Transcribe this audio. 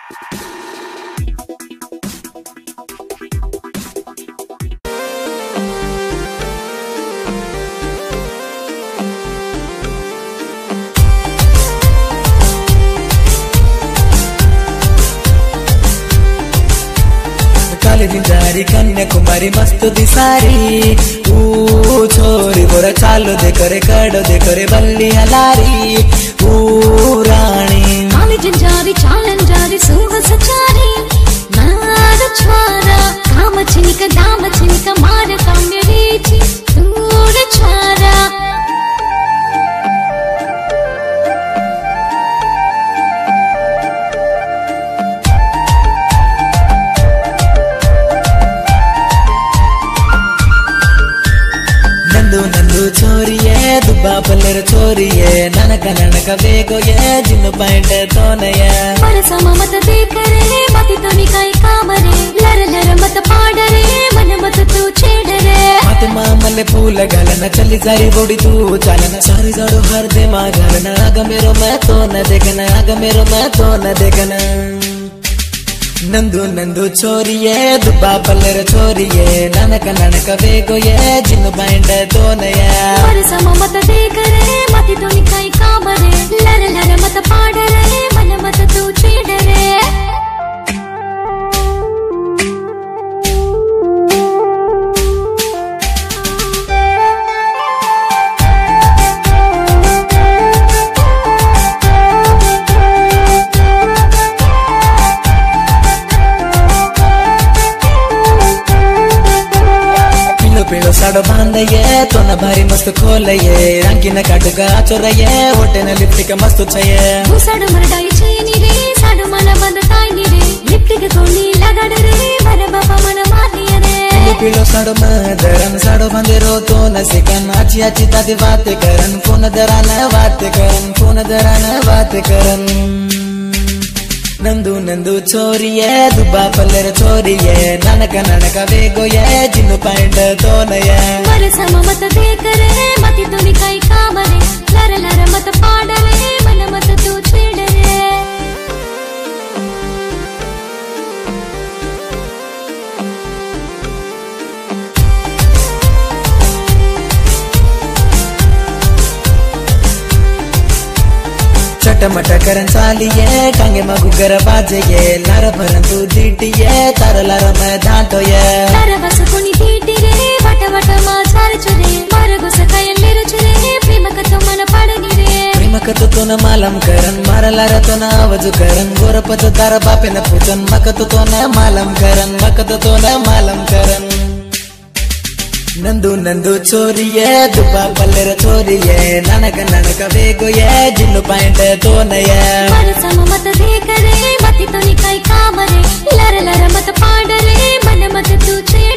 जारी कन्याकुमारी मस्त दिसारी छोरी बोरा चालो दे करे कड़ो दे करे बल्ली हलारी राणी जंजारी चालन जारी सुह सचारी नार छारा काम छिनिक दाम छिनिक मार काम्य रीची दूर छारा छोरिये दुब्बा पल्लर छोरिये ननक ननक बेगो ये जिन्नु पैंट तोनये परसम मत देखरे मति तो निकाई कामरे लर लर मत पाडरे मन मत तू छेडरे मत मामले फूल गलन चली सारी बोड़ी तू चालन सारी जाड़ो हर दे मागरन आग मेरो मैं तो न देखना आग मेरो मैं तो न देखना नंदू नंदू छोरिये दुब्बा पल्लर छोरिये ननक ननक बेगो ये जिन्नु पैंट तोनये परसम मत देखरे मति तो निकाई कामरे लर लर मत पाडरे मन मत तू छेडरे पीलो साड़ो बांधये तो न भारी मस्त खोलये रंगीन काटुका चोरये होटे न लिपस्टिक मस्त छये साड़ो मरडाई छेनी रे साड़ो मन बंद ताई रे लिपस्टिक कोनी लगाड़ रे भर बाबा मन मानी रे पीलो साड़ो मदरन साड़ो बंदेरो तो न सिकन आची आची तादी बात करन फोन दरान बात करन फोन दरान बात करन नंदू नंदू छोरिये दुब्बा पल्लर छोरिये ननक ननक बेगो ये जिन्नु पैंट तोनये परसम मत देखरे मति तो निकाई कामरे लर लर मत पाडरे मन मत तू छेडरे चटमट करन चालिये टांगे मगुगर बाजये लार भरंतु दीटिये तार लार मैं धाटोये तार बस कोनी दीटी रे वट वट मा चार चुरे मार गुस कायन लेर चुरे प्रेम कत मन पाडनी रे प्रेम कत तो न मालम करन मार लार तो न आवाज करन गोरपत तार बापे न पूछन मकत तो न मालम करन मकत तो न मालम करन नंदू नंदू छोरिये दुब्बा पल्लर छोरिये ननक ननक बेगो ये जिन्नु पैंट तोनये परसम मत देखरे मति तो निकाई कामरे लर लर मत पाडरे मन मत तू छे